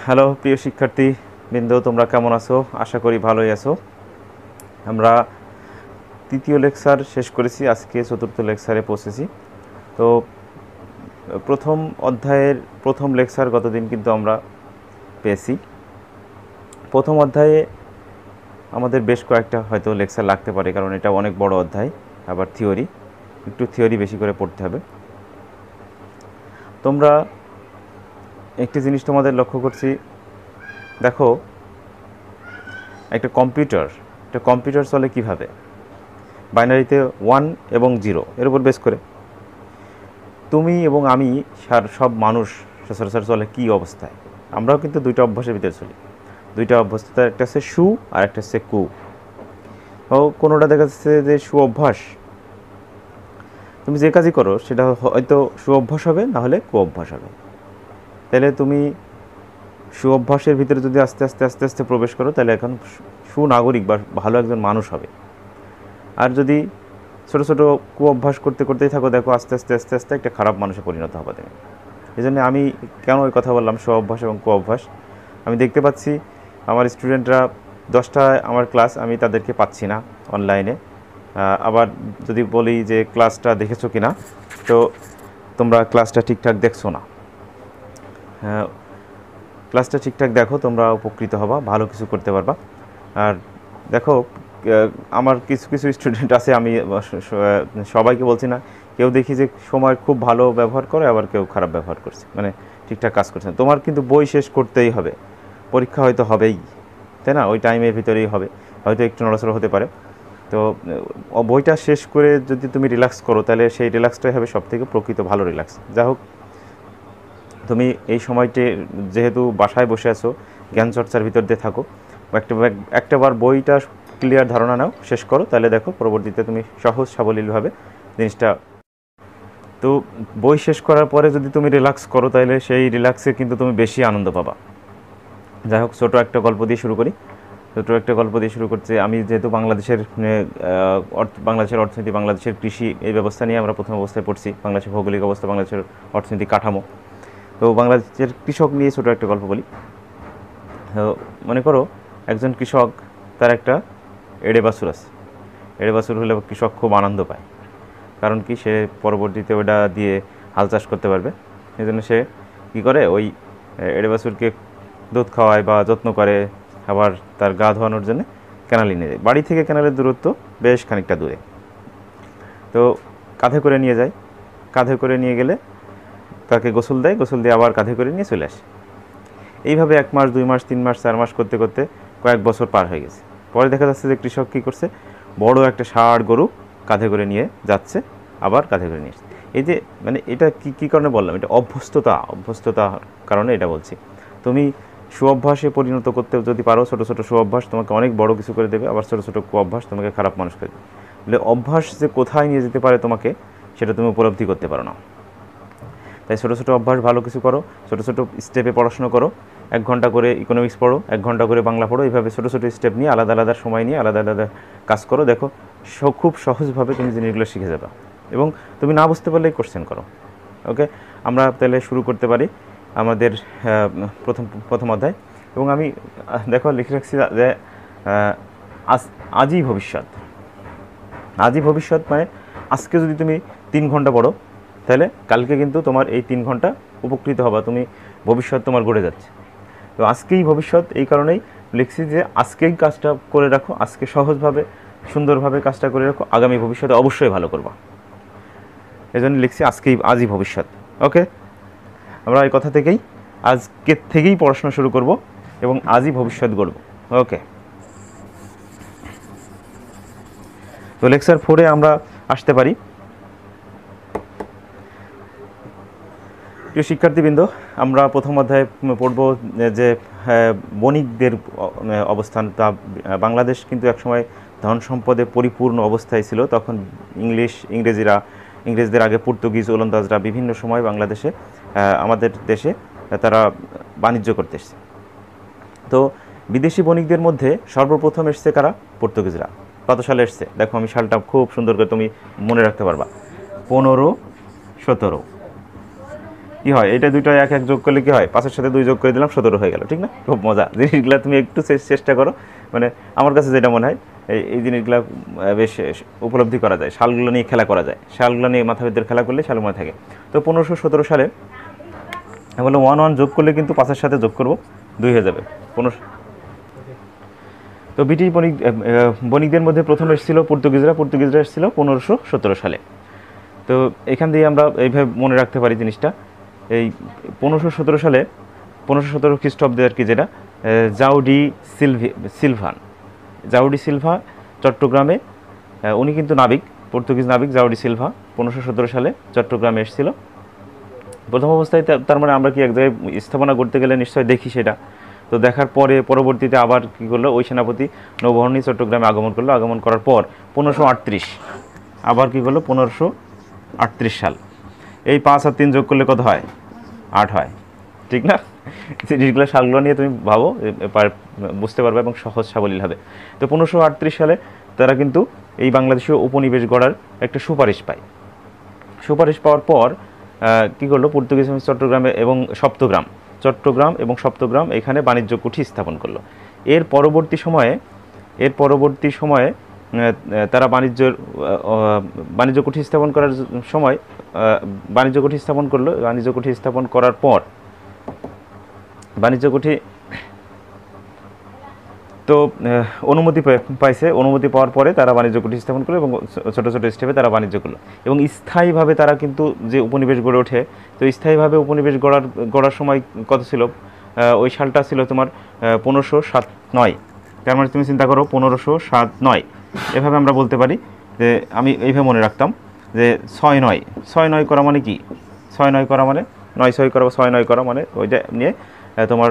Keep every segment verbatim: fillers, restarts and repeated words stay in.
Hello প্রিয় শিক্ষার্থী বৃন্দ, তোমরা কেমন আছো? আশা করি ভালোই আছো। আমরা তৃতীয় লেকচার শেষ করেছি, আজকে চতুর্থ লেকচারে পৌঁছেছি। তো প্রথম অধ্যায়ের প্রথম লেকচার গতদিন কিন্তু আমরা পেয়েছি। প্রথম অধ্যায়ে আমাদের বেশ কয়েকটা হয়তো লেকচার লাগতে পারে, কারণ এটা অনেক বড় অধ্যায়, আবার থিওরি, একটু থিওরি বেশি করে পড়তে হবে। তোমরা একটি জিনিস তোমাদের লক্ষ্য করছি, দেখো একটা কম্পিউটার একটা কম্পিউটার চলে কিভাবে? বাইনারিতে ওয়ান এবং জিরো এর উপর বেস করে। তুমি এবং আমি সব মানুষ সচরাচর চলে কী অবস্থায়? আমরাও কিন্তু দুইটা অভ্যাসের ভিতরে চলি। দুইটা অভ্যস্ততা, একটা হচ্ছে সু আর একটা হচ্ছে কু। ও কোনোটা দেখা যাচ্ছে যে সু অভ্যাস, তুমি যে কাজই করো সেটা হয়তো সু অভ্যাস হবে, না হলে কু অভ্যাস হবে। তাহলে তুমি সু অভ্যাসের ভিতরে যদি আস্তে আস্তে আস্তে আস্তে প্রবেশ করো, তাহলে এখন সুনাগরিক বা ভালো একজন মানুষ হবে। আর যদি ছোটো ছোটো কু অভ্যাস করতে করতেই থাকো, দেখো আস্তে আস্তে আস্তে আস্তে একটা খারাপ মানুষে পরিণত হবে তুমি। এই জন্য আমি কেন ওই কথা বললাম সু অভ্যাস এবং কু অভ্যাস। আমি দেখতে পাচ্ছি আমার স্টুডেন্টরা দশটায় আমার ক্লাস, আমি তাদেরকে পাচ্ছি না অনলাইনে। আবার যদি বলি যে ক্লাসটা দেখেছো কি না, তো তোমরা ক্লাসটা ঠিকঠাক দেখছো না। ক্লাসটা ঠিকঠাক দেখো, তোমরা উপকৃত হবা, ভালো কিছু করতে পারবা। আর দেখো আমার কিছু কিছু স্টুডেন্ট আছে, আমি সবাইকে বলছি না, কেউ দেখি যে সময় খুব ভালো ব্যবহার করে, আবার কেউ খারাপ ব্যবহার করছে, মানে ঠিকঠাক কাজ করছে না। তোমার কিন্তু বই শেষ করতেই হবে, পরীক্ষা হয়তো হবেই, তাই না? ওই টাইমের ভিতরেই হবে, হয়তো একটু নড়াচড়া হতে পারে। তো বইটা শেষ করে যদি তুমি রিল্যাক্স করো, তাহলে সেই রিল্যাক্সটাই হবে সবথেকে প্রকৃত ভালো রিল্যাক্স। যাই হোক, তুমি এই সময়টি যেহেতু বাসায় বসে আছো, জ্ঞান চর্চার ভিতর দিয়ে থাকো, একটা একটাবার বইটা ক্লিয়ার ধারণা নাও, শেষ করো, তাহলে দেখো পরবর্তীতে তুমি সহজ সাবলীলভাবে জিনিসটা। তো বই শেষ করার পরে যদি তুমি রিল্যাক্স করো, তাহলে সেই রিল্যাক্সে কিন্তু তুমি বেশি আনন্দ পাবা। যাই হোক, ছোটো একটা গল্প দিয়ে শুরু করি। ছোটো একটা গল্প দিয়ে শুরু করছে। আমি যেহেতু বাংলাদেশের বাংলাদেশের অর্থনীতি, বাংলাদেশের কৃষি, এই ব্যবস্থা নিয়ে আমরা প্রথম অবস্থায় পড়ছি, বাংলাদেশের ভৌগোলিক অবস্থা, বাংলাদেশের অর্থনৈতিক কাঠামো। তো বাংলাদেশের কৃষক নিয়ে ছোটো একটা গল্প বলি। তো মনে করো একজন কৃষক, তার একটা এড়ে বাছুর আছে। এড়ে বাছুর হলে কৃষক খুব আনন্দ পায়, কারণ কি, সে পরবর্তীতে ওটা দিয়ে হাল চাষ করতে পারবে। সেই জন্য সে কী করে, ওই এড়ে বাছুরকে দুধ খাওয়ায় বা যত্ন করে, আবার তার গা ধোয়ানোর জন্য ক্যানালে নিয়ে যায়। বাড়ি থেকে ক্যানালের দূরত্ব বেশ খানিকটা দূরে। তো কাঁধে করে নিয়ে যায়, কাঁধে করে নিয়ে গেলে তাকে গোসল দেয়, গোসল দিয়ে আবার কাঁধে করে নিয়ে চলে আসে। এইভাবে এক মাস, দুই মাস, তিন মাস, চার মাস করতে করতে কয়েক বছর পার হয়ে গেছে। পরে দেখা যাচ্ছে যে কৃষক কী করছে, বড় একটা ষাঁড় গরু কাঁধে করে নিয়ে যাচ্ছে, আবার কাঁধে করে নিয়ে আসছে। এই যে মানে এটা কী কী কারণে বললাম, এটা অভ্যস্ততা, অভ্যস্ততার কারণে এটা বলছি। তুমি সুঅভ্যাসে পরিণত করতে যদি পারো, ছোটো ছোটো সুঅভ্যাস তোমাকে অনেক বড় কিছু করে দেবে, আবার ছোটো ছোটো কুঅভ্যাস তোমাকে খারাপ মানুষ করে দেবে। বলে অভ্যাস যে কোথায় নিয়ে যেতে পারে তোমাকে, সেটা তুমি উপলব্ধি করতে পারো না। তাই ছোটো ছোটো অভ্যাস ভালো কিছু করো, ছোটো ছোটো স্টেপে পড়াশোনা করো। এক ঘন্টা করে ইকোনমিক্স পড়ো, এক ঘন্টা করে বাংলা পড়ো, এইভাবে ছোটো ছোটো স্টেপ নিয়ে আলাদা আলাদা সময় নিয়ে আলাদা আলাদা কাজ করো। দেখো খুব সহজভাবে তুমি জিনিসগুলো শিখে যাবে, এবং তুমি না বুঝতে পারলেই কোশ্চেন করো। ওকে, আমরা তাহলে শুরু করতে পারি আমাদের প্রথম প্রথম অধ্যায়। এবং আমি দেখো লিখে রাখছি যে আজ আজই ভবিষ্যৎ। আজই ভবিষ্যৎ মানে আজকে যদি তুমি তিন ঘন্টা পড়ো, তাহলে কালকে কিন্তু তোমার এই তিন ঘন্টা উপকৃত হবা, তুমি ভবিষ্যৎ তোমার গড়ে যাচ্ছে। তো আজকেই ভবিষ্যৎ, এই কারণেই লিখছি যে আজকেই কাজটা করে রাখো, আজকে সহজভাবে সুন্দরভাবে কাজটা করে রাখো, আগামী ভবিষ্যতে অবশ্যই ভালো করবা। এই জন্য লিখছি আজকেই, আজই ভবিষ্যৎ। ওকে, আমরা এই কথা থেকেই আজকের থেকেই পড়াশোনা শুরু করব এবং আজই ভবিষ্যৎ গড়ব। ওকে, তো লেকচার ফোরে আমরা আসতে পারি। প্রিয় শিক্ষার্থীবৃন্দ, আমরা প্রথম অধ্যায়ে পড়ব যে বণিকদের অবস্থান। তা বাংলাদেশ কিন্তু একসময় ধন সম্পদে পরিপূর্ণ অবস্থায় ছিল। তখন ইংলিশ ইংরেজিরা ইংরেজদের আগে পর্তুগিজ, ওলন্দাজরা বিভিন্ন সময় বাংলাদেশে, আমাদের দেশে তারা বাণিজ্য করতে এসছে। তো বিদেশি বণিকদের মধ্যে সর্বপ্রথম এসছে কারা? পর্তুগিজরা। কত সালে এসছে দেখো, আমি সালটা খুব সুন্দর করে তুমি মনে রাখতে পারবা, পনেরো সতেরো কি হয়, এটা দুটো এক এক যোগ করলে কি হয়, পাঁচের সাথে দুই যোগ করে দিলাম, সতেরো হয়ে গেল, ঠিক না? খুব মজা জিনিসগুলো, তুমি একটু চেষ্টা করো, মানে আমার কাছে যেটা মনে হয় এই এই জিনিসগুলো বেশ উপলব্ধি করা যায়, সালগুলো নিয়ে খেলা করা যায়, সালগুলো নিয়ে মাথা ভিতরে খেলা করলে সাল মনে থাকে। তো পনেরোশো সতেরো সালে বললো ওয়ান ওয়ান যোগ করলে কিন্তু পাঁচের সাথে যোগ করবো দুই হয়ে যাবে পনেরোশো। তো ব্রিটিশ বণিক বণিকদের মধ্যে প্রথম এসেছিল পর্তুগিজরা, পর্তুগিজরা এসেছিল পনেরোশো সতেরো সালে। তো এখান দিয়ে আমরা এইভাবে মনে রাখতে পারি জিনিসটা, এই পনেরোশো সতেরো সালে পনেরোশো সতেরো খ্রিস্টাব্দে আর কি, যেটা জাউডি সিলভি সিলভান জাউডি সিলভা চট্টগ্রামে, উনি কিন্তু নাবিক, পর্তুগিজ নাবিক জাউডি সিলভা পনেরোশো সতেরো সালে চট্টগ্রামে এসেছিল প্রথম অবস্থায়। তার মানে আমরা কি এক জায়গায় স্থাপনা করতে গেলে নিশ্চয়ই দেখি সেটা। তো দেখার পরে পরবর্তীতে আবার কী করলো, ওই সেনাপতি নৌবহনী চট্টগ্রামে আগমন করলো, আগমন করার পর পনেরোশো আটত্রিশ আবার কী করলো, পনেরোশো আটত্রিশ সাল, এই পাঁচ আর তিন যোগ করলে কত হয়, আট হয়, ঠিক না? জিনিসগুলো সালগুলো নিয়ে তুমি ভাবো, বুঝতে পারবে এবং সহজ সাবলীল হবে। তো পনেরোশো আটত্রিশ সালে তারা কিন্তু এই বাংলাদেশীয় উপনিবেশ গড়ার একটা সুপারিশ পায়। সুপারিশ পাওয়ার পর কী করলো, পর্তুগিজ চট্টগ্রামে এবং সপ্তগ্রাম চট্টগ্রাম এবং সপ্তগ্রাম এখানে বাণিজ্য কুঠি স্থাপন করলো। এর পরবর্তী সময়ে এর পরবর্তী সময়ে তারা বাণিজ্য বাণিজ্য কুঠি স্থাপন করার সময় বাণিজ্য কুঠি স্থাপন করলো। বাণিজ্য কুঠি স্থাপন করার পর বাণিজ্য কুঠি তো অনুমতি পাইছে, অনুমতি পাওয়ার পরে তারা বাণিজ্য কুঠি স্থাপন করলো এবং ছোটো ছোটো স্টেপে তারা বাণিজ্য করলো। এবং স্থায়ীভাবে তারা কিন্তু যে উপনিবেশ গড়ে ওঠে, তো স্থায়ীভাবে উপনিবেশ গড়ার গড়ার সময় কত ছিল, ওই সালটা ছিল তোমার পনেরোশো সাত নয়। তার মানে তুমি চিন্তা করো, পনেরোশো সাত নয় এভাবে আমরা বলতে পারি যে, আমি এইভাবে মনে রাখতাম যে ছয় নয় ছয় নয় করা মানে কি, ছয় নয় করা মানে নয় ছয় করা, ছয় নয় করা মানে ওইটা নিয়ে তোমার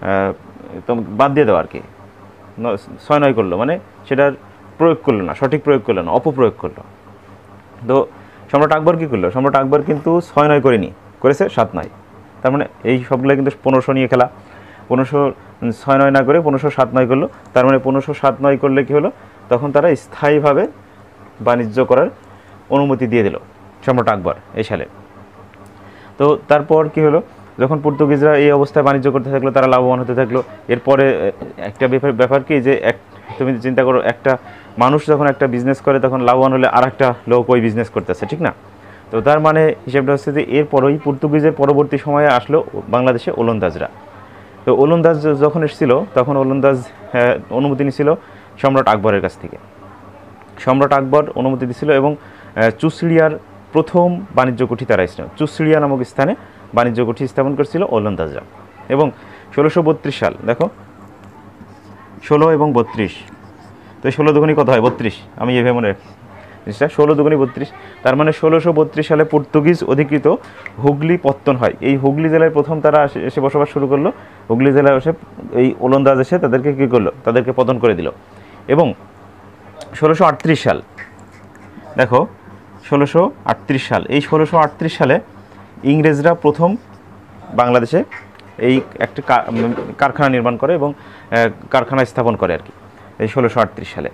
বাদ দিয়ে দেওয়া আর কি, ছয় নয় করলো মানে সেটার প্রয়োগ করলো না, সঠিক প্রয়োগ করলো না, অপপ্রয়োগ করলো। তো সম্রাট আকবর কী করলো, সম্রাট আকবর কিন্তু ছয় নয় করেনি, করেছে সাত নয়। তার মানে এই সবগুলো কিন্তু পনেরোশো নিয়ে খেলা, পনেরোশো ছয় নয় না করে পনেরোশো সাত নয় করলো। তার মানে পনেরোশো সাত নয় করলে কী হলো, তখন তারা স্থায়ীভাবে বাণিজ্য করার অনুমতি দিয়ে দিল সম্রাট আকবর এই সালে। তো তারপর কী হলো, যখন পর্তুগিজরা এই অবস্থায় বাণিজ্য করতে থাকলো, তারা লাভবান হতে থাকলো। এরপরে একটা ব্যাপার ব্যাপার কি যে এক তুমি চিন্তা করো, একটা মানুষ যখন একটা বিজনেস করে তখন লাভবান হলে আর একটা লোক ওই বিজনেস করতেছে, ঠিক না? তো তার মানে হিসেবটা হচ্ছে যে এরপরই পর্তুগিজের পরবর্তী সময়ে আসলো বাংলাদেশে ওলন্দাজরা। তো ওলন্দাজ যখন এসেছিল তখন ওলন্দাজ অনুমতি নিয়েছিল সম্রাট আকবরের কাছ থেকে। সম্রাট আকবর অনুমতি দিয়েছিল এবং চুচড়িয়ার প্রথম বাণিজ্য কুঠি তারা এসেছিল। চুচড়িয়া নামক স্থানে বাণিজ্য কুঠি স্থাপন করেছিল ওলন্দাজরা। এবং ষোলোশো বত্রিশ সাল, দেখো ষোলো এবং বত্রিশ, তো ষোলো দুগুণি কত হয়, বত্রিশ। আমি এভাবে মনে রাখি জিনিসটা, ষোলো দুগুণি বত্রিশ। তার মানে ষোলোশো বত্রিশ সালে পর্তুগিজ অধিকৃত হুগলি পত্তন হয়। এই হুগলি জেলায় প্রথম তারা এসে বসবাস শুরু করলো। হুগলি জেলায় এসে এই ওলন্দাজ এসে তাদেরকে কী করলো, তাদেরকে পতন করে দিল। এবং ষোলোশো আটত্রিশ সাল, দেখো ষোলোশো আটত্রিশ সাল, এই ষোলোশো আটত্রিশ সালে ইংরেজরা প্রথম বাংলাদেশে এই একটা কারখানা নির্মাণ করে এবং কারখানা স্থাপন করে আর কি, এই ষোলোশো আটত্রিশ সালে।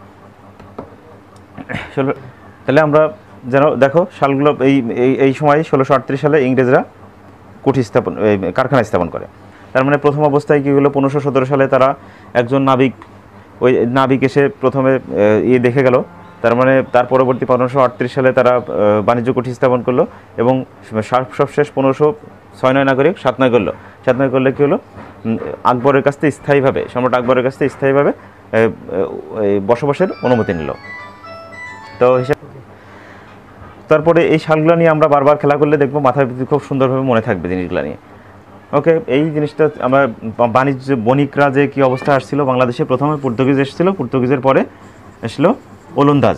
ষোলো তাহলে আমরা যেন দেখো সালগুলো, এই এই সময় ষোলোশো আটত্রিশ সালে ইংরেজরা কুঠি স্থাপন কারখানা স্থাপন করে। তার মানে প্রথম অবস্থায় কী হলো, পনেরোশো সতেরো সালে তারা একজন নাবিক, ওই নাবিক এসে প্রথমে ইয়ে দেখে গেল। তার মানে তার পরবর্তী পনেরোশো আটত্রিশ সালে তারা বাণিজ্য কুঠি স্থাপন করলো এবং সবশেষ পনেরোশো ছয় নয় না করে সাত নয় করলো। সাত নয় করলে কী হলো, আকবরের কাছ থেকে স্থায়ীভাবে, সম্রাট আকবরের কাছ থেকে স্থায়ীভাবে বসবাসের অনুমতি নিল। তো হিসাব তারপরে এই সালগুলো নিয়ে আমরা বারবার খেলা করলে দেখবো মাথার ভিতরে খুব সুন্দরভাবে মনে থাকবে জিনিসগুলো নিয়ে। ওকে, এই জিনিসটা আমরা বাণিজ্য বণিকরা যে কী অবস্থা আসছিল বাংলাদেশে, প্রথমে পর্তুগিজ এসেছিলো, পর্তুগিজের পরে এসলো ওলন্দাজ।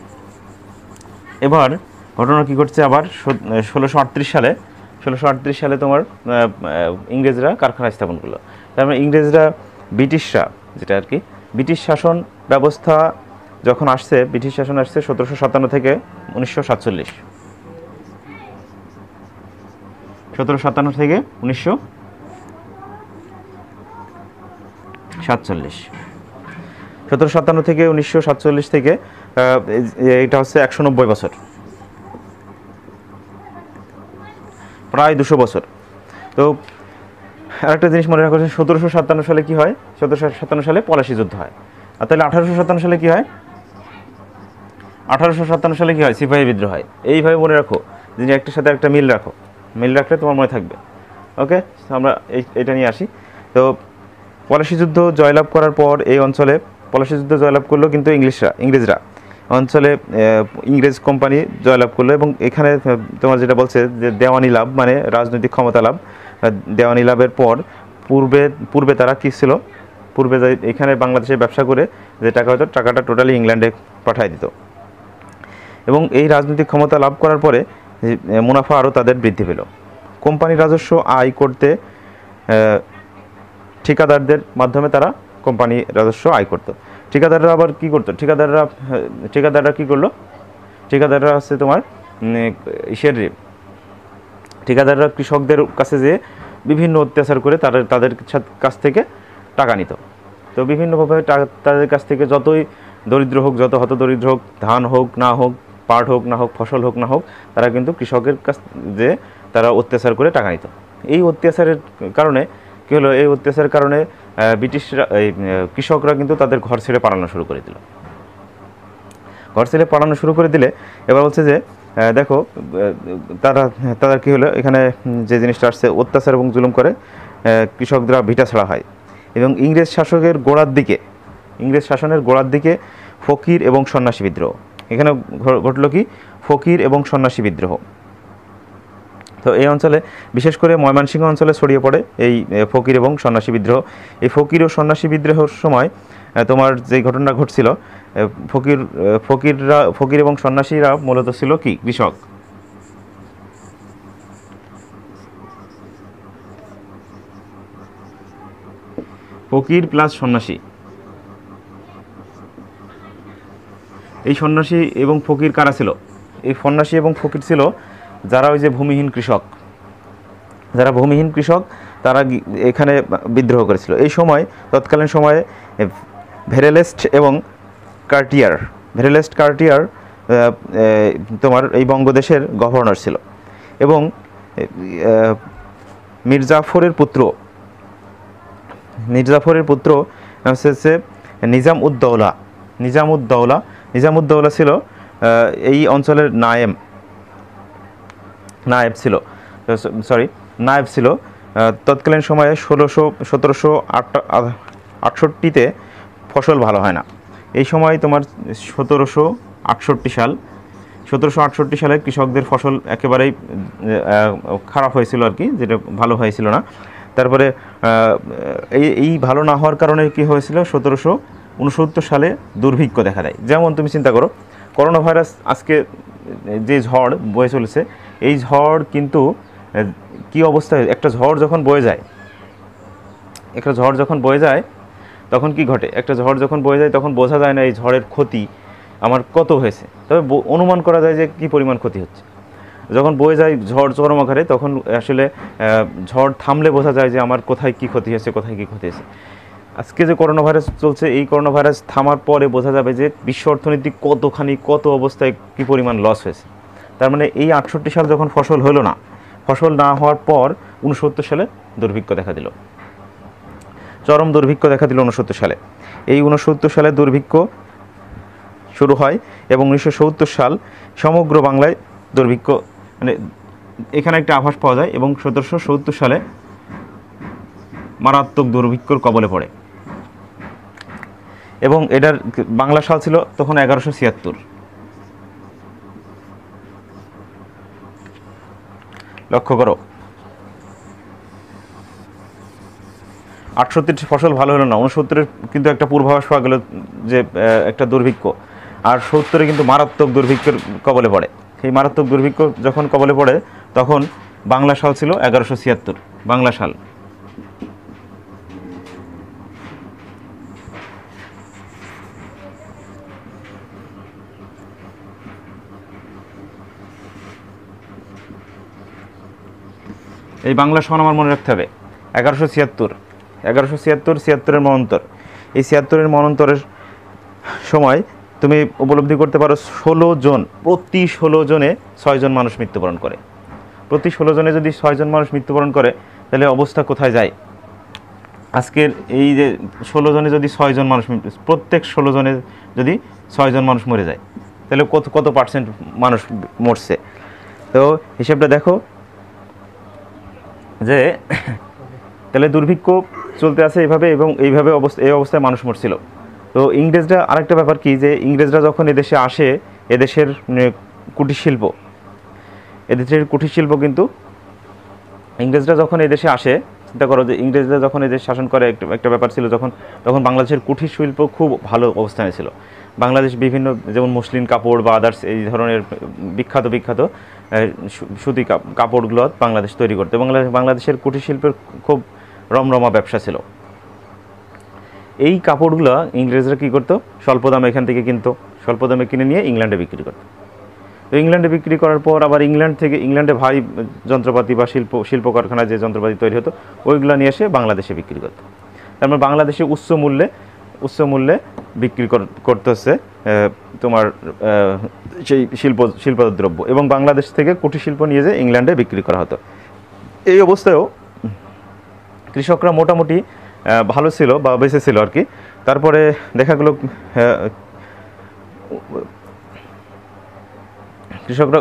এবার ঘটনা কী ঘটছে, আবার ষোলোশো আটত্রিশ সালে ষোলোশো আটত্রিশ সালে তোমার ইংরেজরা কারখানা স্থাপন করলো। তার মানে ইংরেজরা, ব্রিটিশরা যেটা আর কি, ব্রিটিশ শাসন ব্যবস্থা যখন আসছে, ব্রিটিশ শাসন আসছে সতেরোশো সাতান্ন থেকে উনিশশো সাতচল্লিশ সতেরোশো সাতান্ন থেকে উনিশশো সাতচল্লিশ সতেরোশো সাতান্ন থেকে উনিশশো সাতচল্লিশ থেকে এটা হচ্ছে একশো নব্বই বছর, প্রায় দুশো বছর। তো আরেকটা জিনিস মনে রাখা, সতেরোশো সাতান্ন সালে কী হয়, সতেরোশো সাতান্ন সালে পলাশি যুদ্ধ হয়। আর তাহলে আঠারোশো সাতান্ন সালে কী হয়, আঠারোশো সাতান্ন সালে কী হয়, সিপাহী বিদ্রোহ হয়। এইভাবে মনে রাখো, যে একটার সাথে একটা মিল রাখো, মিল রাখলে তোমার মনে থাকবে। ওকে, আমরা এই এটা নিয়ে আসি। তো পলাশি যুদ্ধ জয়লাভ করার পর এই অঞ্চলে, পলাশি যুদ্ধ জয়লাভ করলো কিন্তু ইংলিশরা, ইংরেজরা অঞ্চলে ইংরেজ কোম্পানি জয়লাভ করলো। এবং এখানে তোমার যেটা বলছে যে দেওয়ানি লাভ, মানে রাজনৈতিক ক্ষমতা লাভ। দেওয়ানি লাভের পর পূর্বে পূর্বে তারা কী ছিল, পূর্বে এখানে বাংলাদেশে ব্যবসা করে যে টাকা হতো, টাকাটা টোটালি ইংল্যান্ডে পাঠায় দিত। এবং এই রাজনৈতিক ক্ষমতা লাভ করার পরে মুনাফা আরও তাদের বৃদ্ধি পেল। কোম্পানি রাজস্ব আয় করতে ঠিকাদারদের মাধ্যমে তারা কোম্পানি রাজস্ব আয় করতো। ঠিকাদাররা আবার কী করতো, ঠিকাদাররা ঠিকাদাররা কী করলো, ঠিকাদাররা হচ্ছে তোমার ইসের ঠিকাদাররা কৃষকদের কাছে যেয়ে বিভিন্ন অত্যাচার করে তাদের তাদের কাছ থেকে টাকা নিত। তো বিভিন্নভাবে তাদের কাছ থেকে যতই দরিদ্র হোক, যত হত দরিদ্র হোক, ধান হোক না হোক, পাট হোক না হোক, ফসল হোক না হোক, তারা কিন্তু কৃষকের কাছ যে তারা অত্যাচার করে টাকা নিত। এই অত্যাচারের কারণে কী হলো, এই অত্যাচারের কারণে ব্রিটিশরা, এই কৃষকরা কিন্তু তাদের ঘর ছেড়ে পালানো শুরু করে দিল। ঘর ছেড়ে পালানো শুরু করে দিলে এবার বলছে যে দেখো তারা তাদের কী হলো, এখানে যে জিনিসটা আসছে, অত্যাচার এবং জুলুম করে কৃষকরা ভিটা ছাড়া হয়। এবং ইংরেজ শাসকের গোড়ার দিকে, ইংরেজ শাসনের গোড়ার দিকে ফকির এবং সন্ন্যাসী বিদ্রোহ। এখানে ঘটলো কি, ফকির এবং সন্ন্যাসী বিদ্রোহ। তো এই অঞ্চলে বিশেষ করে ময়মনসিংহ অঞ্চলে ছড়িয়ে পড়ে এই ফকির এবং সন্ন্যাসী বিদ্রোহ। এই ফকির ও সন্ন্যাসী বিদ্রোহের সময় তোমার যে ঘটনা ঘটছিল, ফকির ফকিররা ফকির এবং সন্ন্যাসীরা মূলত ছিল কি, কৃষক। ফকির প্লাস সন্ন্যাসী, এই সন্ন্যাসী এবং ফকির কারা ছিল, এই সন্ন্যাসী এবং ফকির ছিল যারা ওই যে ভূমিহীন কৃষক, যারা ভূমিহীন কৃষক তারা এখানে বিদ্রোহ করেছিল। এই সময় তৎকালীন সময়ে ভেরেলেস্ট এবং কার্টিয়ার, ভেরেলেস্ট কার্টিয়ার তোমার এই বঙ্গদেশের গভর্নর ছিল। এবং মির্জাফরের পুত্র, মির্জাফরের পুত্র হচ্ছে নিজাম উদ্দৌলা, নিজাম উদ্দৌলা নিজাম উদ্দৌলা ছিল এই অঞ্চলের নায়েম, নায়েব ছিল, সরি নায়েব ছিল। তৎকালীন সময়ে ষোলোশো সতেরোশো আট আটষট্টিতে ফসল ভালো হয় না। এই সময় তোমার সতেরোশো আটষট্টি সাল সতেরোশো আটষট্টি সালে কৃষকদের ফসল একেবারেই খারাপ হয়েছিল আর কি, যেটা ভালো হয়েছিল না। তারপরে এই এই ভালো না হওয়ার কারণে কি হয়েছিল, সতেরোশো উনসত্তর সালে দুর্ভিক্ষ দেখা দেয়। যেমন তুমি চিন্তা করো, করোনা ভাইরাস আজকে যে ঝড় বয়ে চলেছে, এই ঝড় কিন্তু কি অবস্থায়, একটা ঝড় যখন বয়ে যায়, একটা ঝড় যখন বয়ে যায় তখন কি ঘটে, একটা ঝড় যখন বয়ে যায় তখন বোঝা যায় না এই ঝড়ের ক্ষতি আমার কত হয়েছে, তবে অনুমান করা যায় যে কী পরিমাণ ক্ষতি হচ্ছে। যখন বয়ে যায় ঝড় চরম আকারে, তখন আসলে ঝড় থামলে বোঝা যায় যে আমার কোথায় কী ক্ষতি হয়েছে, কোথায় কী ক্ষতি হয়েছে। আজকে যে করোনা ভাইরাস চলছে, এই করোনা ভাইরাস থামার পরে বোঝা যাবে যে বিশ্ব অর্থনীতি কতখানি, কত অবস্থায় কী পরিমাণ লস হয়েছে। তার মানে এই আটষট্টি সাল যখন ফসল হলো না, ফসল না হওয়ার পর উনসত্তর সালে দুর্ভিক্ষ দেখা দিল, চরম দুর্ভিক্ষ দেখা দিল উনসত্তর সালে। এই উনসত্তর সালে দুর্ভিক্ষ শুরু হয় এবং উনিশশো সত্তর সাল সমগ্র বাংলায় দুর্ভিক্ষ, মানে এখানে একটা আভাস পাওয়া যায়। এবং সতেরোশো সত্তর সালে মারাত্মক দুর্ভিক্ষর কবলে পড়ে। এবং এটার বাংলা সাল ছিল তখন এগারোশো ছিয়াত্তর। লক্ষ্য করো, আটষট্টির ফসল ভালো হলো না, উনসত্তরের কিন্তু একটা পূর্বাভাস পাওয়া গেল যে একটা দুর্ভিক্ষ, আর সত্তরে কিন্তু মারাত্মক দুর্ভিক্ষের কবলে পড়ে। সেই মারাত্মক দুর্ভিক্ষ যখন কবলে পড়ে তখন বাংলা সাল ছিল এগারোশো ছিয়াত্তর, বাংলা সাল। এই বাংলা সন আমার মনে রাখতে হবে, এগারোশো ছিয়াত্তর, এগারোশো ছিয়াত্তর ছিয়াত্তরের মনন্তর। এই ছিয়াত্তরের মনন্তরের সময় তুমি উপলব্ধি করতে পারো ষোলো জন, প্রতি ষোলো জনে ছয়জন মানুষ মৃত্যুবরণ করে। প্রতি ষোলো জনে যদি ছয়জন মানুষ মৃত্যুবরণ করে, তাহলে অবস্থা কোথায় যায়? আজকের এই যে ষোলো জনে যদি ছয়জন মানুষ, প্রত্যেক ষোলো জনে যদি ছয়জন মানুষ মরে যায়, তাহলে কত কত পার্সেন্ট মানুষ মরছে? তো হিসেবটা দেখো যে তাহলে দুর্ভিক্ষ চলতে আছে এইভাবে, এবং এইভাবে অবস্থা এই অবস্থায় মানুষ মরছিল। তো ইংরেজরা আরেকটা ব্যাপার কি, যে ইংরেজরা যখন এদেশে আসে, এদেশের কুটির শিল্প এদেশের কুটির শিল্প কিন্তু ইংরেজরা যখন এদেশে আসে, চিন্তা করো যে ইংরেজরা যখন এদেশ শাসন করে, একটা একটা ব্যাপার ছিল যখন, তখন বাংলাদেশের কুটির শিল্প খুব ভালো অবস্থানে ছিল। বাংলাদেশ বিভিন্ন যেমন মসলিন কাপড় বা আদার্স এই ধরনের বিখ্যাত বিখ্যাত সুতি কাপড়গুলো বাংলাদেশ তৈরি করতো। বাংলাদেশ বাংলাদেশের কুটির শিল্পের খুব রমরমা ব্যবসা ছিল। এই কাপড়গুলো ইংরেজরা কী করতো, স্বল্প দামে এখান থেকে কিনতো, স্বল্প দামে কিনে নিয়ে ইংল্যান্ডে বিক্রি করতো। তো ইংল্যান্ডে বিক্রি করার পর আবার ইংল্যান্ড থেকে, ইংল্যান্ডে ভারী যন্ত্রপাতি বা শিল্প শিল্প কারখানায় যে যন্ত্রপাতি তৈরি হতো ওইগুলো নিয়ে এসে বাংলাদেশে বিক্রি করতো। তারপর বাংলাদেশে উচ্চ মূল্যে উচ্চ মূল্যে বিক্রি করতে হচ্ছে তোমার সেই শিল্প শিল্পদ্রব্য, এবং বাংলাদেশ থেকে কুটির শিল্প নিয়ে যেয়ে ইংল্যান্ডে বিক্রি করা হতো। এই অবস্থায়ও কৃষকরা মোটামুটি ভালো ছিল বা বেঁচে ছিল আর কি। তারপরে দেখা গেল কৃষকরা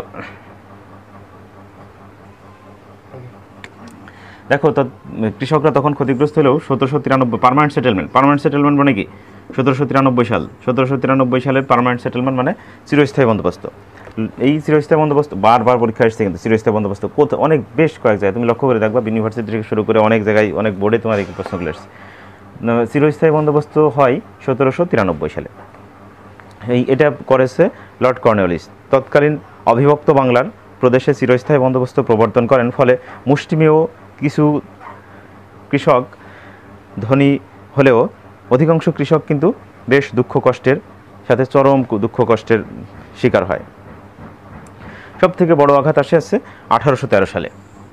দেখো তো কৃষকরা তখন ক্ষতিগ্রস্ত হলেও সতেরোশো তিরানব্বই পার্মানেন্ট সেটেলমেন্ট পার্মানেন্ট সেটেলমেন্ট মানে কি, সতেরোশো তিরানব্বই সাল সতেরোশো তিরানব্বই সালের পার্মানেন্ট সেটেলমেন্ট মানে চিরস্থায়ী বন্দোবস্ত। এই চিরস্থায়ী বন্দোবস্ত বারবার পরীক্ষা এসেছে, কিন্তু চিরস্থায়ী বন্দোবস্ত কোথাও অনেক বেশ কয়েক জায়গায় তুমি লক্ষ্য করে দেখবা, ইউনিভার্সিটি থেকে শুরু করে অনেক জায়গায় অনেক বোর্ডে তোমার এই প্রশ্নগুলো এসেছে। চিরস্থায়ী বন্দোবস্ত হয় সতেরোশো তিরানব্বই সালে। এই এটা করেছে লর্ড কর্নওয়ালিস। তৎকালীন অবিভক্ত বাংলার প্রদেশে চিরস্থায়ী বন্দোবস্ত প্রবর্তন করেন, ফলে মুষ্টিমেয় কিছু কৃষক ধনী হলেও অধিকাংশ কৃষক কিন্তু বেশ দুঃখ কষ্টের সাথে চরম দুঃখ কষ্টের শিকার হয়। সব থেকে বড় আঘাত আসে আসছে আঠারোশো তেরো সালে।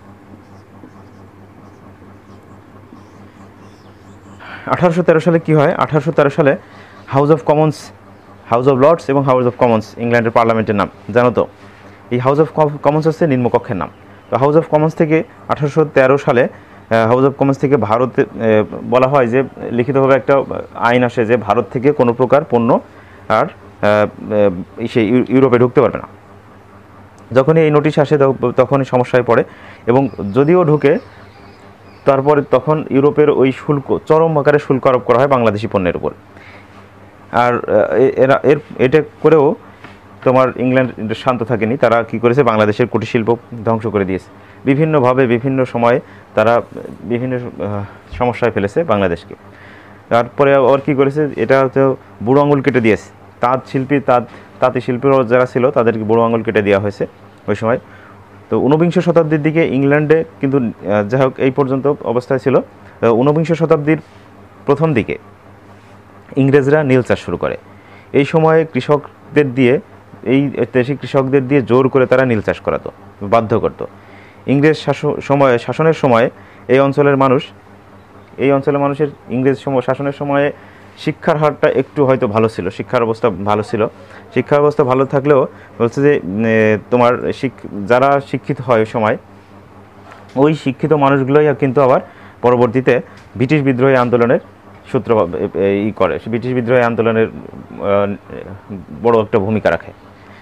আঠারোশো তেরো সালে কি হয়? আঠারোশো তেরো সালে House of Commons, House of Lords এবং হাউস অফ কমন্স ইংল্যান্ডের পার্লামেন্টের নাম জানো তো। এই হাউস অফ কমন্স হচ্ছে নিম্নকক্ষের নাম। তো হাউস অফ কমন্স থেকে আঠারোশো তেরো সালে হাউস অফ কমন্স থেকে ভারতে বলা হয় যে লিখিতভাবে একটা আইন আসে যে ভারত থেকে কোনো প্রকার পণ্য আর সেই ইউরোপে ঢুকতে পারবে না। যখনই এই নোটিশ আসে তখনই সমস্যায় পড়ে, এবং যদিও ঢুকে তারপরে তখন ইউরোপের ওই শুল্ক চরম আকারে শুল্ক আরোপ করা হয় বাংলাদেশি পণ্যের উপর। আর এরা এর এটা করেও তোমার ইংল্যান্ড শান্ত থাকেনি, তারা কি করেছে বাংলাদেশের কুটির শিল্প ধ্বংস করে দিয়েছে বিভিন্নভাবে, বিভিন্ন সময়ে তারা বিভিন্ন সমস্যায় ফেলেছে বাংলাদেশকে। তারপরে আবার কী করেছে, এটা হচ্ছে বুড়ো আঙুল কেটে দিয়েছে তাঁত শিল্পী, তাঁত তাঁতি শিল্পীরা যারা ছিল তাদেরকে বুড়ো আঙুল কেটে দেওয়া হয়েছে ওই সময়। তো ঊনবিংশ শতাব্দীর দিকে ইংল্যান্ডে কিন্তু যাই হোক এই পর্যন্ত অবস্থায় ছিল। ঊনবিংশ শতাব্দীর প্রথম দিকে ইংরেজরা নীল চাষ শুরু করে। এই সময়ে কৃষকদের দিয়ে এই দেশি কৃষকদের দিয়ে জোর করে তারা নীল চাষ করাতো, বাধ্য করতো। ইংরেজ শাসন সময়ে শাসনের সময় এই অঞ্চলের মানুষ এই অঞ্চলের মানুষের ইংরেজ শাসনের সময়ে শিক্ষার হারটা একটু হয়তো ভালো ছিল, শিক্ষার অবস্থা ভালো ছিল। শিক্ষার অবস্থা ভালো থাকলেও বলছে যে তোমার যারা শিক্ষিত হয় ওই সময়, ওই শিক্ষিত মানুষগুলোই কিন্তু আবার পরবর্তীতে ব্রিটিশ বিদ্রোহী আন্দোলনের সূত্র ই করে, ব্রিটিশ বিদ্রোহী আন্দোলনের বড় একটা ভূমিকা রাখে।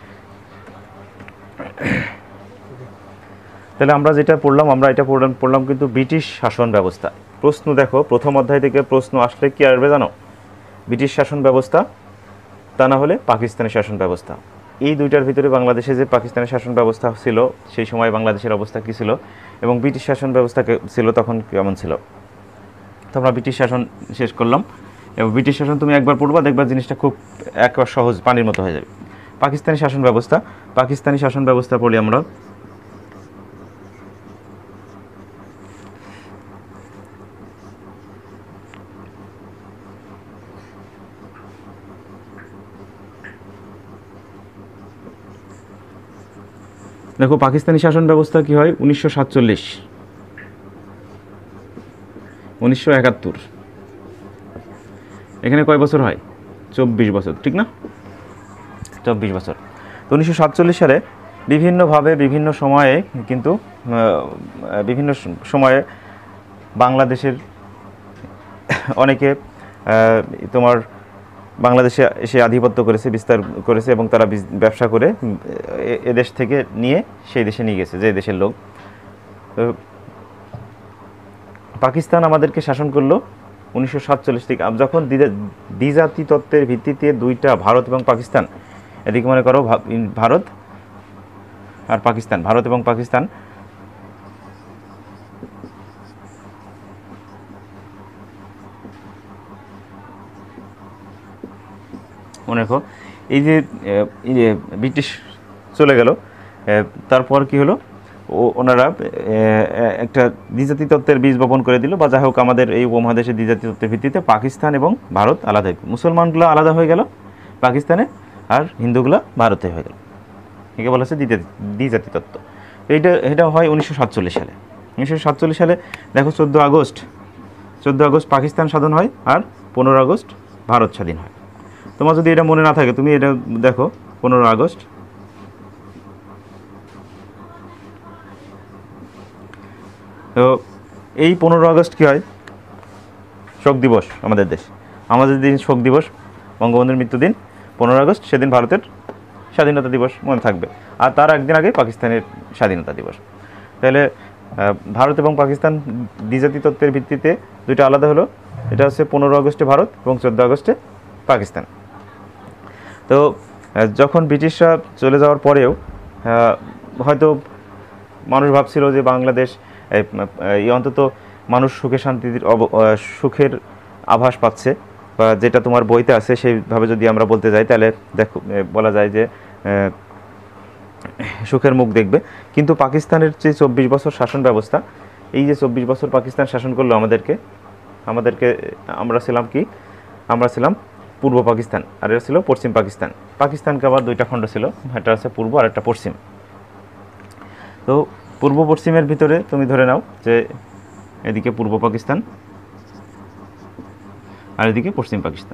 তাহলে আমরা যেটা পড়লাম, আমরা এটা পড়লাম পড়লাম কিন্তু ব্রিটিশ শাসন ব্যবস্থা। প্রশ্ন দেখো প্রথম অধ্যায় থেকে প্রশ্ন আসলে কি আসবে জানো? ব্রিটিশ শাসন ব্যবস্থা, তা না হলে পাকিস্তানি শাসন ব্যবস্থা। এই দুইটার ভিতরে বাংলাদেশে যে পাকিস্তানি শাসন ব্যবস্থা ছিল সেই সময় বাংলাদেশের অবস্থা কী ছিল, এবং ব্রিটিশ শাসন ব্যবস্থা ছিল তখন কেমন ছিল। তো আমরা ব্রিটিশ শাসন শেষ করলাম, এবং ব্রিটিশ শাসন তুমি একবার পড়বা দেখবা জিনিসটা খুব একবার সহজ পানির মতো হয়ে যাবে। পাকিস্তানি শাসন ব্যবস্থা, পাকিস্তানি শাসন ব্যবস্থা পড়ি আমরা। দেখো পাকিস্তানি শাসন ব্যবস্থা কি হয় উনিশশো সাতচল্লিশ উনিশশো একাত্তর, এখানে কয় বছর হয়? চব্বিশ বছর, ঠিক না? চব্বিশ বছর। তো উনিশশো সাতচল্লিশ সালে বিভিন্নভাবে বিভিন্ন সময়ে কিন্তু বিভিন্ন সময়ে বাংলাদেশের অনেকে তোমার বাংলাদেশে এসে আধিপত্য করেছে, বিস্তার করেছে এবং তারা ব্যবসা করে এদেশ থেকে নিয়ে সেই দেশে নিয়ে গেছে, যে দেশের লোক। তো পাকিস্তান আমাদেরকে শাসন করলো উনিশশো সাতচল্লিশ থেকে। যখন দ্বিজাতি তত্ত্বের ভিত্তিতে দুইটা ভারত এবং পাকিস্তান, এদিকে মনে করো ভারত আর পাকিস্তান, ভারত এবং পাকিস্তান মনে রাখো, এই যে ব্রিটিশ চলে গেল, তারপর কি হলো, ওনারা একটা দ্বিজাতি তত্ত্বের বীজ বপন করে দিল, বা যাই হোক আমাদের এই উপমহাদেশের দ্বিজাতি তত্ত্বের ভিত্তিতে পাকিস্তান এবং ভারত আলাদা হয়ে, মুসলমানগুলো আলাদা হয়ে গেল পাকিস্তানে, আর হিন্দুগুলো ভারতে হয়ে গেল। একে বলা হচ্ছে দ্বিজাতি তত্ত্ব। এইটা এটা হয় উনিশশো সাতচল্লিশ সালে। উনিশশো সাতচল্লিশ সালে দেখো চোদ্দো আগস্ট চোদ্দো আগস্ট পাকিস্তান স্বাধীন হয়, আর পনেরো আগস্ট ভারত স্বাধীন হয়। তোমার যদি এটা মনে না থাকে, তুমি এটা দেখো, পনেরো আগস্ট তো এই পনেরো আগস্ট কী হয়, শোক দিবস আমাদের দেশ, আমাদের দিন শোক দিবস, বঙ্গবন্ধুর মৃত্যুদিন পনেরো আগস্ট, সেদিন ভারতের স্বাধীনতা দিবস মনে থাকবে, আর তার একদিন আগে পাকিস্তানের স্বাধীনতা দিবস। তাহলে ভারত এবং পাকিস্তান দ্বিজাতি তত্ত্বের ভিত্তিতে দুইটা আলাদা হলো, এটা হচ্ছে পনেরো আগস্টে ভারত এবং চোদ্দো আগস্টে পাকিস্তান। তো যখন ব্রিটিশরা চলে যাওয়ার পরেও হয়তো মানুষ ভাবছিল যে বাংলাদেশ এই অন্তত মানুষ সুখে শান্তির সুখের আভাস পাচ্ছে, বা যেটা তোমার বইতে আছে সেইভাবে যদি আমরা বলতে যাই, তাহলে দেখো বলা যায় যে সুখের মুখ দেখবে। কিন্তু পাকিস্তানের যে চব্বিশ বছর শাসন ব্যবস্থা, এই যে চব্বিশ বছর পাকিস্তান শাসন করলো আমাদেরকে আমাদেরকে আমরা ছিলাম কি, আমরা ছিলাম পূর্ব পাকিস্তান, আর এটা ছিল পশ্চিম পাকিস্তান। পাকিস্তানকে আবার দুইটা খণ্ড ছিল, একটা আছে পূর্ব আর একটা পশ্চিম। তো পূর্ব পশ্চিমের ভিতরে তুমি ধরে নাও যে এদিকে পূর্ব পাকিস্তান আর এদিকে পশ্চিম পাকিস্তান।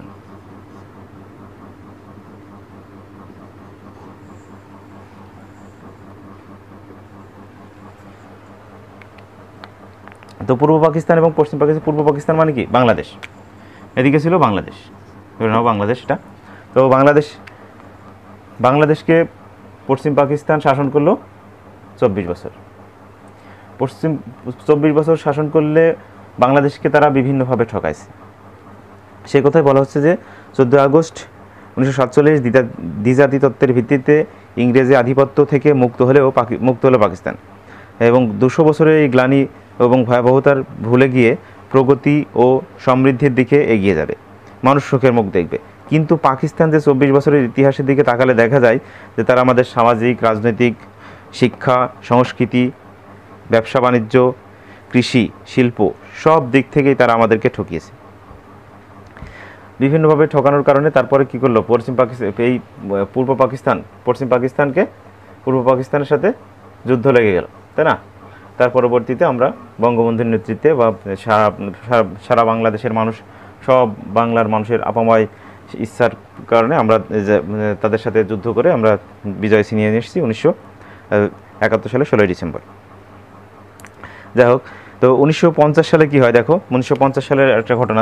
তো পূর্ব পাকিস্তান এবং পশ্চিম পাকিস্তান, পূর্ব পাকিস্তান মানে কি বাংলাদেশ, এদিকে ছিল বাংলাদেশ, ধরে নাও বাংলাদেশ এটা। তো বাংলাদেশ বাংলাদেশকে পশ্চিম পাকিস্তান শাসন করলো চব্বিশ বছর। পশ্চিম চব্বিশ বছর শাসন করলে বাংলাদেশকে তারা বিভিন্নভাবে ঠকাইছে। সে কথাই বলা হচ্ছে যে চোদ্দোই আগস্ট উনিশশো সাতচল্লিশ দ্বিজাতি তত্ত্বের ভিত্তিতে ইংরেজি আধিপত্য থেকে মুক্ত হলেও মুক্ত হলো পাকিস্তান, এবং দুশো বছরের এই গ্লানি এবং ভয়াবহতার ভুলে গিয়ে প্রগতি ও সমৃদ্ধির দিকে এগিয়ে যাবে, মানুষ সুখের মুখ দেখবে। কিন্তু পাকিস্তান যে চব্বিশ বছরের ইতিহাসের দিকে তাকালে দেখা যায় যে তারা আমাদের সামাজিক, রাজনৈতিক, শিক্ষা, সংস্কৃতি, ব্যবসা বাণিজ্য, কৃষি, শিল্প সব দিক থেকেই তারা আমাদেরকে ঠকিয়েছে। বিভিন্নভাবে ঠকানোর কারণে তারপরে কি করলো, পশ্চিম পাকিস্তান এই পূর্ব পাকিস্তান পশ্চিম পাকিস্তানকে পূর্ব পাকিস্তানের সাথে যুদ্ধ লেগে গেল, তাই না? তার পরবর্তীতে আমরা বঙ্গবন্ধুর নেতৃত্বে বা সারা সারা বাংলাদেশের মানুষ, সব বাংলার মানুষের আপাময় ইচ্ছার কারণে আমরা তাদের সাথে যুদ্ধ করে আমরা বিজয় ছিনিয়ে নিয়ে এসেছি উনিশশো একাত্তর সালে ষোলোই ডিসেম্বর। যাই হোক, তো উনিশশো পঞ্চাশ সালে কি হয় দেখো, উনিশশো পঞ্চাশ সালের একটা ঘটনা।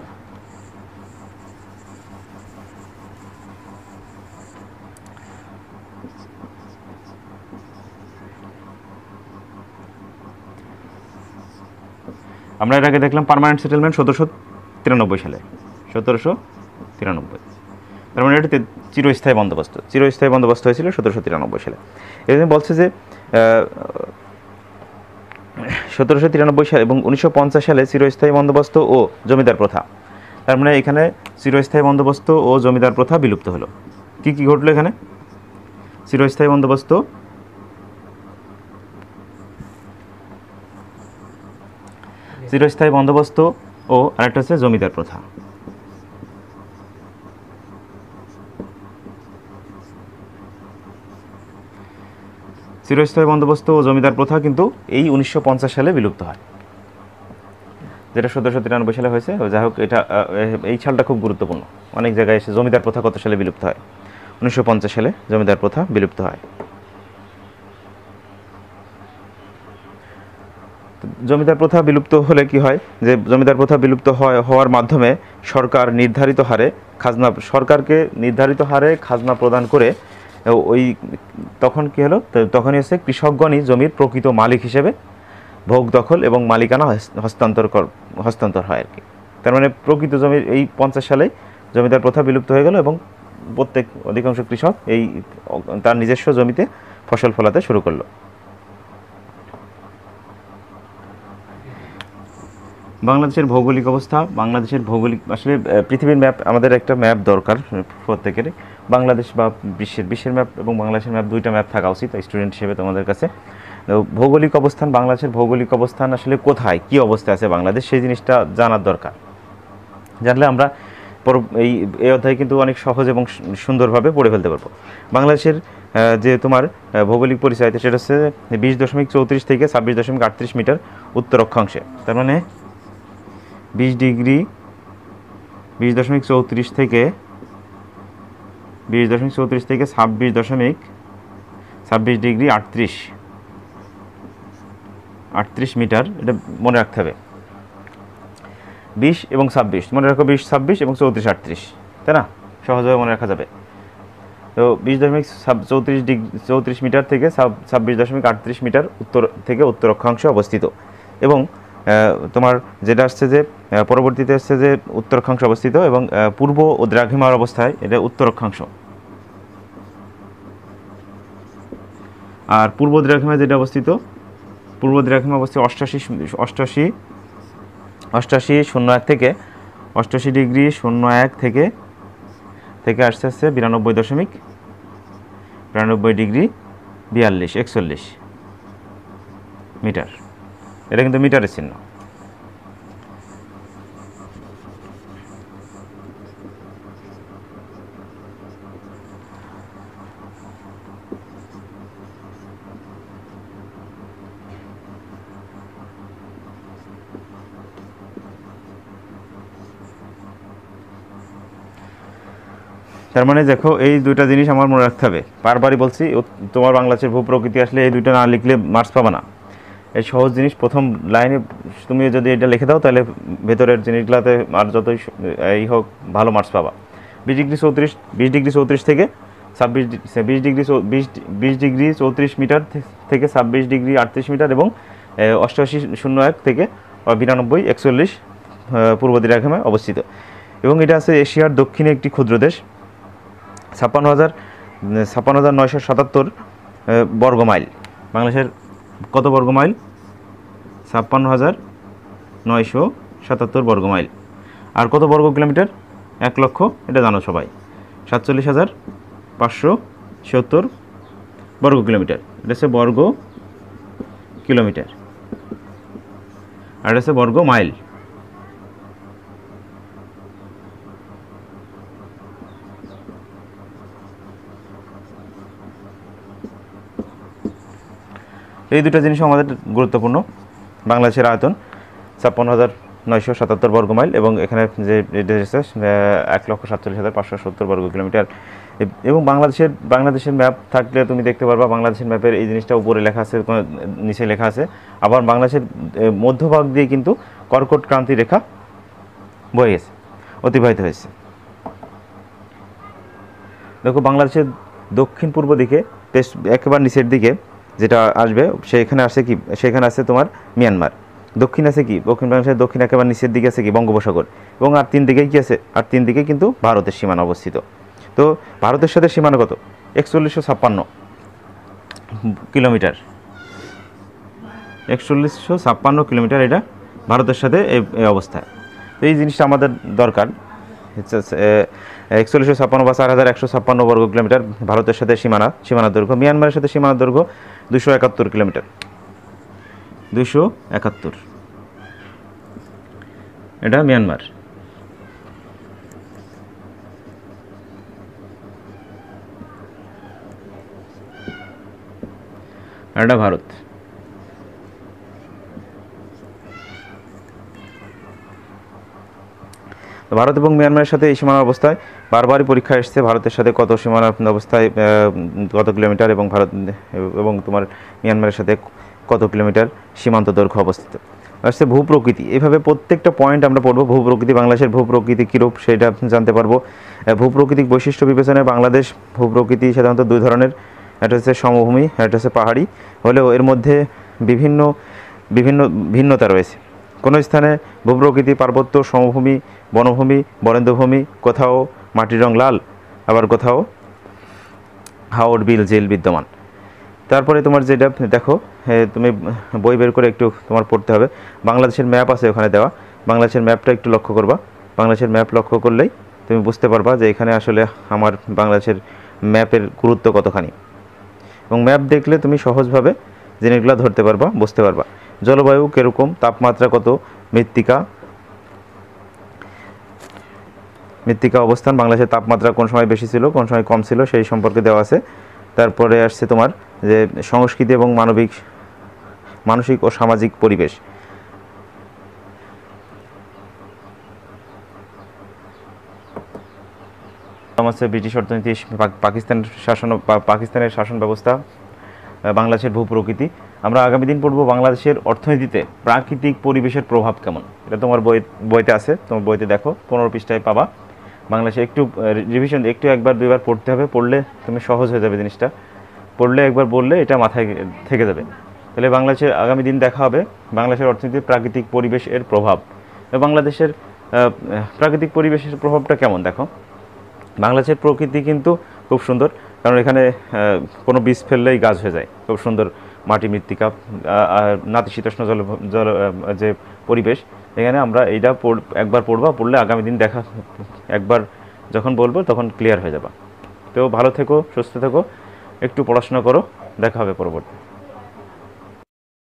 আমরা এর আগে দেখলাম পার্মানেন্ট সেটেলমেন্ট সতেরোশো তিরানব্বই সালে, সতেরোশো তিরানব্বই তার মানে এটা চিরস্থায়ী বন্দোবস্ত চিরস্থায়ী বন্দোবস্ত হয়েছিল সতেরোশো তিরানব্বই সালে। এখানে বলছে যে সতেরোশো তিরানব্বই সালে এবং উনিশশো পঞ্চাশ সালে চিরস্থায়ী বন্দোবস্ত ও জমিদার প্রথা, তার মানে এখানে চিরস্থায়ী বন্দোবস্ত ও জমিদার প্রথা বিলুপ্ত হলো। কি কি ঘটলো এখানে? চিরস্থায়ী বন্দোবস্ত চিরস্থায়ী বন্দোবস্ত ও আরেকটা হচ্ছে জমিদার প্রথা। চিরস্থায়ী বন্দোবস্ত ও জমিদার প্রথা কিন্তু এই উনিশশো পঞ্চাশ সালে বিলুপ্ত হয়, যেটা সতেরোশো তিরানব্বই সালে হয়েছে। যাই হোক, এটা এই সালটা খুব গুরুত্বপূর্ণ। অনেক জায়গায় এসে জমিদার প্রথা কত সালে বিলুপ্ত হয়? উনিশশো পঞ্চাশ সালে জমিদার প্রথা বিলুপ্ত হয়। জমিদার প্রথা বিলুপ্ত হলে কি হয়, যে জমিদার প্রথা বিলুপ্ত হয় হওয়ার মাধ্যমে সরকার নির্ধারিত হারে খাজনা, সরকারকে নির্ধারিত হারে খাজনা প্রদান করে ওই তখন কি হলো, তখনই হচ্ছে কৃষকগণই জমির প্রকৃত মালিক হিসেবে ভোগ দখল এবং মালিকানা হস্তান্তর হস্তান্তর হয় আর কি। তার মানে প্রকৃত জমির এই পঞ্চাশ সালে জমিদার প্রথা বিলুপ্ত হয়ে গেল এবং প্রত্যেক অধিকাংশ কৃষক এই তার নিজস্ব জমিতে ফসল ফলাতে শুরু করলো। বাংলাদেশের ভৌগোলিক অবস্থা, বাংলাদেশের ভৌগোলিক আসলে পৃথিবীর ম্যাপ আমাদের একটা ম্যাপ দরকার প্রত্যেকেরই, বাংলাদেশ বা বিশ্বের বিশ্বের ম্যাপ এবং বাংলাদেশের ম্যাপ দুইটা ম্যাপ থাকা উচিত স্টুডেন্ট হিসেবে তোমাদের কাছে। ভৌগোলিক অবস্থান, বাংলাদেশের ভৌগোলিক অবস্থান আসলে কোথায় কী অবস্থায় আছে বাংলাদেশ, সেই জিনিসটা জানার দরকার। জানলে আমরা এই এই অধ্যায় কিন্তু অনেক সহজ এবং সুন্দরভাবে পড়ে ফেলতে পারবো। বাংলাদেশের যে তোমার ভৌগোলিক পরিচয় সেটা হচ্ছে বিশ দশমিক চৌত্রিশ থেকে ছাব্বিশ দশমিক আটত্রিশ মিটার উত্তর অক্ষাংশে, তার মানে বিশ ডিগ্রি বিশ দশমিক চৌত্রিশ থেকে বিশ দশমিক চৌত্রিশ থেকে ছাব্বিশ দশমিক ছাব্বিশ ডিগ্রি আটত্রিশ আটত্রিশ মিটার, এটা মনে রাখতে হবে। বিশ এবং ছাব্বিশ মনে রাখো, বিশ ছাব্বিশ এবং চৌত্রিশ আটত্রিশ, তাই না, সহজভাবে মনে রাখা যাবে। তো বিশ দশমিক চৌত্রিশ ডিগ্রি চৌত্রিশ মিটার থেকে ছাব্বিশ দশমিক আটত্রিশ মিটার উত্তর থেকে উত্তর অক্ষাংশে অবস্থিত। এবং তোমার যেটা আসছে যে পরবর্তীতে আসছে যে উত্তর অক্ষাংশে অবস্থিত এবং পূর্ব ও দ্রাঘিমার অবস্থায় এটা উত্তর অক্ষাংশ। আর পূর্ব দ্রাঘিমায় যেটা অবস্থিত, পূর্ব দ্রাঘিমা অবস্থিত অষ্টাশি অষ্টাশি অষ্টাশি শূন্য এক থেকে অষ্টাশি ডিগ্রি শূন্য এক থেকে থেকে আসতে আসছে বিরানব্বই দশমিক বিরানব্বই ডিগ্রি বিয়াল্লিশ একচল্লিশ মিটার। এটা কিন্তু মিটারের চিহ্ন। তার মানে দেখো এই দুইটা জিনিস আমার মনে রাখতে হবে, বারবারই বলছি। তোমার বাংলাদেশের ভূপ্রকৃতি আসলে এই দুইটা না লিখলে মার্কস পাবে না। এই সহজ জিনিস প্রথম লাইনে তুমি যদি এটা লিখে দাও তাহলে ভেতরের জিনিসগুলোতে আর যতই এই হোক ভালো মার্কস পাবা। বিশ ডিগ্রি চৌত্রিশ বিশ ডিগ্রি চৌত্রিশ থেকে ছাব্বিশ বিশ ডিগ্রি বিশ বিশ ডিগ্রি চৌত্রিশ মিটার থেকে ছাব্বিশ ডিগ্রি আটত্রিশ মিটার এবং অষ্টআশি শূন্য এক থেকে বিরানব্বই একচল্লিশ পূর্ব দ্রাঘিমায় অবস্থিত। এবং এটা আছে এশিয়ার দক্ষিণে একটি ক্ষুদ্র দেশ। ছাপ্পান্ন হাজার ছাপ্পান্ন হাজার নয়শো সাতাত্তর বর্গ মাইল। বাংলাদেশের কত বর্গ মাইল? ছাপ্পান্ন হাজার নয়শো সাতাত্তর বর্গ মাইল। আর কত বর্গ কিলোমিটার? এক লক্ষ, এটা জানো সবাই। সাতচল্লিশ হাজার পাঁচশো সত্তর বর্গ কিলোমিটার, এটা হচ্ছে বর্গ কিলোমিটার। আর এটা হচ্ছে বর্গ মাইল। এই দুটো জিনিস আমাদের গুরুত্বপূর্ণ। বাংলাদেশের আয়তন ছাপ্পান্ন হাজার নয়শো সাতাত্তর বর্গ মাইল এবং এখানে যে এক লক্ষ সাতচল্লিশ হাজার পাঁচশো সত্তর বর্গ কিলোমিটার। এবং বাংলাদেশের বাংলাদেশের ম্যাপ থাকলে তুমি দেখতে পারবা বাংলাদেশের ম্যাপের এই জিনিসটা উপরে লেখা আছে, নিচে লেখা আছে। আবার বাংলাদেশের মধ্যভাগ দিয়ে কিন্তু কর্কট ক্রান্তি রেখা বয়ে গেছে, অতিবাহিত হয়েছে। দেখো বাংলাদেশের দক্ষিণ পূর্ব দিকে বেশ একেবারে নিচের দিকে যেটা আসবে সেখানে আসে কি, সেখানে আছে তোমার মিয়ানমার। দক্ষিণ আছে কি, দক্ষিণ বাংলাদেশের দক্ষিণ একেবারে নিচের দিকে আছে কি বঙ্গোপসাগর। এবং আর তিন দিকে কি আছে, আর তিন দিকে কিন্তু ভারতের সীমানা অবস্থিত। তো ভারতের সাথে সীমানা কত? একচল্লিশশো ছাপ্পান্ন কিলোমিটার একচল্লিশশো ছাপ্পান্ন কিলোমিটার এটা ভারতের সাথে এই অবস্থায়। তো এই জিনিসটা আমাদের দরকার। একচল্লিশশো ছাপ্পান্ন বা চার হাজার একশো ছাপ্পান্ন বর্গ কিলোমিটার ভারতের সাথে সীমানা সীমানার দৈর্ঘ্য। মিয়ানমারের সাথে সীমানার দৈর্ঘ্য দুশো একাত্তর কিলোমিটার দুশো একাত্তর এটা মিয়ানমার। আর এটা ভারত। ভারত এবং মিয়ানমারের সাথে এই সীমানা অবস্থায় বারবারই পরীক্ষা এসেছে ভারতের সাথে কত সীমানা অবস্থায় কত কিলোমিটার এবং ভারত এবং তোমার মিয়ানমারের সাথে কত কিলোমিটার সীমান্ত দৈর্ঘ্য অবস্থিত। আসছে ভূপ্রকৃতি, এভাবে প্রত্যেকটা পয়েন্ট আমরা পড়বো। ভূপ্রকৃতি, বাংলাদেশের ভূপ্রকৃতি কীরূপ সেটা জানতে পারবো। ভূপ্রকৃতিক বৈশিষ্ট্য বিবেচনায় বাংলাদেশ ভূপ্রকৃতি সাধারণত দুই ধরনের, একটা হচ্ছে সমভূমি, একটা হচ্ছে পাহাড়ি, হলেও এর মধ্যে বিভিন্ন বিভিন্ন ভিন্নতা রয়েছে। কোনো স্থানে ভূপ্রকৃতি পার্বত্য, সমভূমি, বনভূমি, বরেন্দ্রভূমি, কোথাও মাটির রং লাল, আবার কোথাও হাওর, বিল, ঝিল বিদ্যমান। তারপরে তোমার যেটা দেখো, তুমি বই বের করে একটু তোমার পড়তে হবে। বাংলাদেশের ম্যাপ আছে ওখানে দেওয়া, বাংলাদেশের ম্যাপটা একটু লক্ষ্য করবা। বাংলাদেশের ম্যাপ লক্ষ্য করলেই তুমি বুঝতে পারবা যে এখানে আসলে আমার বাংলাদেশের ম্যাপের গুরুত্ব কতখানি, এবং ম্যাপ দেখলে তুমি সহজভাবে জিনিসগুলো ধরতে পারবা, বুঝতে পারবা। জলবায়ু কীরকম, তাপমাত্রা কত, মৃত্তিকা মৃত্তিকা অবস্থান, বাংলাদেশের তাপমাত্রা কোন সময় বেশি ছিল, কোন সময় কম ছিল, সেই সম্পর্কে দেওয়া আছে। তারপরে আসছে তোমার যে সংস্কৃতি এবং মানবিক মানসিক ও সামাজিক পরিবেশ। হচ্ছে ব্রিটিশ অর্থনীতি, পাকিস্তান শাসন, পাকিস্তানের শাসন ব্যবস্থা, বাংলাদেশের ভূপ্রকৃতি। আমরা আগামী দিন পড়ব বাংলাদেশের অর্থনীতিতে প্রাকৃতিক পরিবেশের প্রভাব কেমন। এটা তোমার বই বইতে আছে, তোমার বইতে দেখো পনেরো পৃষ্ঠায় পাবা। বাংলাদেশে একটু রিভিশন, একটু একবার দুইবার পড়তে হবে, পড়লে তুমি সহজ হয়ে যাবে জিনিসটা। পড়লে একবার বললে এটা মাথায় থেকে যাবে। তাহলে বাংলাদেশের আগামী দিন দেখা হবে বাংলাদেশের অর্থনীতির প্রাকৃতিক পরিবেশ এর প্রভাব। বাংলাদেশের প্রাকৃতিক পরিবেশের প্রভাবটা কেমন দেখো। বাংলাদেশের প্রকৃতি কিন্তু খুব সুন্দর, কারণ এখানে কোনো বীজ ফেললেই গাছ হয়ে যায়। খুব সুন্দর মাটি, মৃত্তিকা, নাতিশীতোষ্ণ জল জল যে পরিবেশ, এখানে আমরা এইটা একবার পড়বা, পড়লে আগামী দিন দেখা, একবার যখন বলবো তখন ক্লিয়ার হয়ে যাবে। তো ভালো থেকো, সুস্থ থেকো, একটু পড়াশোনা করো, দেখা হবে পরবর্তী।